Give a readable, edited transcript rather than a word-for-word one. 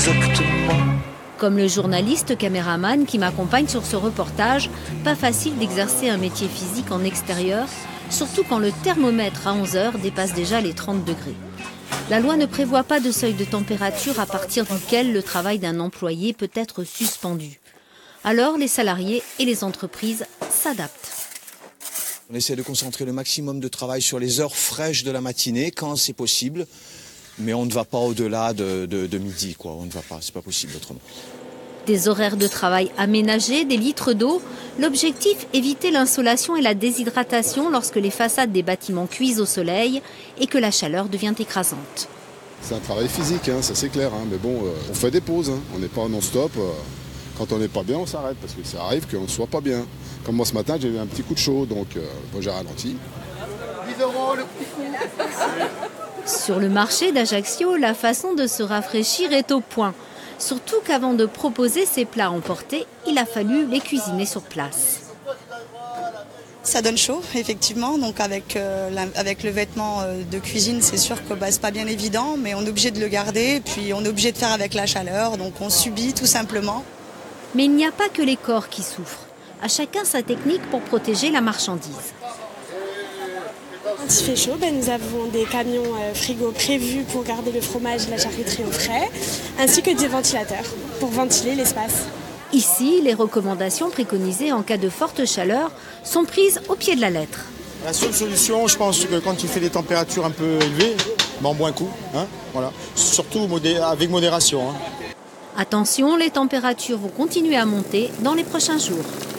exactement. Comme le journaliste caméraman qui m'accompagne sur ce reportage, pas facile d'exercer un métier physique en extérieur, surtout quand le thermomètre à 11h dépasse déjà les 30 degrés. La loi ne prévoit pas de seuil de température à partir duquel le travail d'un employé peut être suspendu. Alors les salariés et les entreprises s'adaptent. On essaie de concentrer le maximum de travail sur les heures fraîches de la matinée quand c'est possible. Mais on ne va pas au-delà de midi, quoi. On ne va pas, c'est pas possible autrement. Des horaires de travail aménagés, des litres d'eau. L'objectif, éviter l'insolation et la déshydratation lorsque les façades des bâtiments cuisent au soleil et que la chaleur devient écrasante. C'est un travail physique, ça c'est clair. Mais bon, on fait des pauses. On n'est pas non-stop. Quand on n'est pas bien, on s'arrête parce que ça arrive qu'on ne soit pas bien. Comme moi ce matin, j'ai eu un petit coup de chaud, donc j'ai ralenti. 10 € le petit coup. Sur le marché d'Ajaccio, la façon de se rafraîchir est au point. Surtout qu'avant de proposer ces plats emportés, il a fallu les cuisiner sur place. Ça donne chaud, effectivement. Donc avec le vêtement de cuisine, c'est sûr que c'est pas bien évident, mais on est obligé de le garder. Et puis on est obligé de faire avec la chaleur, donc on subit tout simplement. Mais il n'y a pas que les corps qui souffrent. À chacun sa technique pour protéger la marchandise. Quand il fait chaud, nous avons des camions frigo prévus pour garder le fromage et la charcuterie au frais, ainsi que des ventilateurs pour ventiler l'espace. Ici, les recommandations préconisées en cas de forte chaleur sont prises au pied de la lettre. La seule solution, je pense que quand il fait des températures un peu élevées, on boit un coup. Voilà. Surtout avec modération. Attention, les températures vont continuer à monter dans les prochains jours.